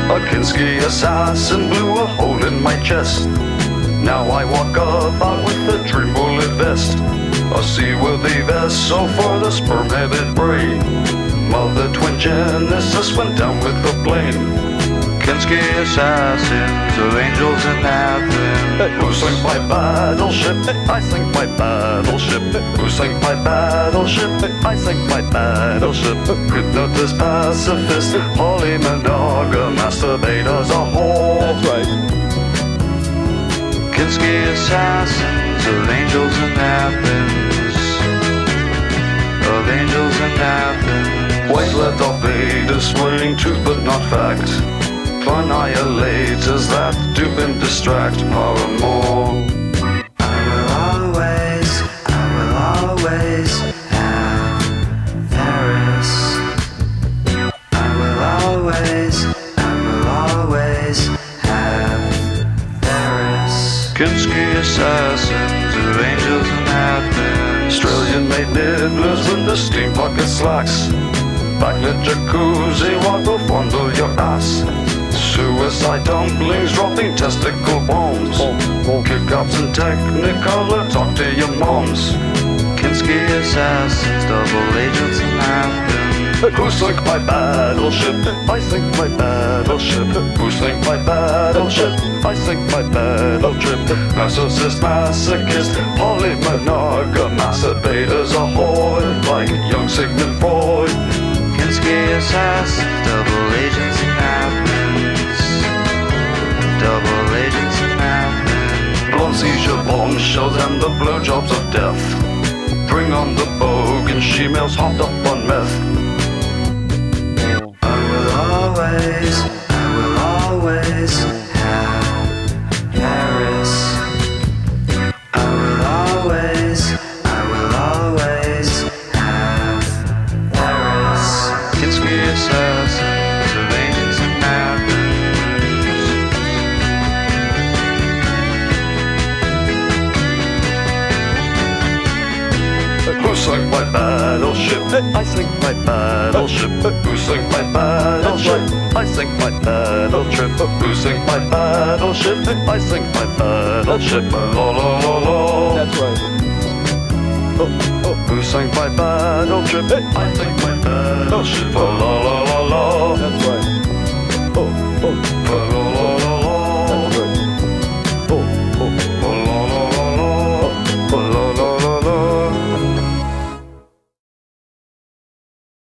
A Kinski assassin blew a hole in my chest. Now I walk about with a dream bullet vest, a seaworthy vessel for the sperm-headed prey. Mother twin Genesis went down with the plane. Kinski assassins of angels in Athens. Who sank my battleship? I sank my battleship. Who sank my battleship? I sank my battleship. Hypnotist, pacifist, polymonogam, masturbate as a whole. That's right. Kinski assassins of angels in Athens. Of angels in Athens. White leather Vader, swirling truth but not fact. Annihilators that dupe and distract Paramore. I will always have Paris. I will always have Paris. Kinski assassins of angels in Athens. Australian-made nibblers with the steam pocket slacks. Backlit jacuzzi, what will fondle your ass? Suicide dumplings dropping testicle bombs. Kick-ups and technicolor, talk to your moms. Kinski assassins, double agents in Athens. Who sank my battleship? I sink my battleship. Who sank my battleship? I sink my battleship. Narcissist, masochist, polymonogam, masturbators ahoy, like young Sigmund Freud. Kinski assassins, double agents in Athens. Double agents in Athens. Blonde seizure bombshells and the blowjobs of death. Bring on the bogan she-males hopped up on meth. I will always have Paris. I will always have Paris. Kinski assassins of angels in Athens. Who sank my battleship? I sink my battleship. Who sank my battleship? I sink my battleship. Who sank my battleship? I sink my battleship. La la la la. That's right. Who sank my battleship? I sink my battleship.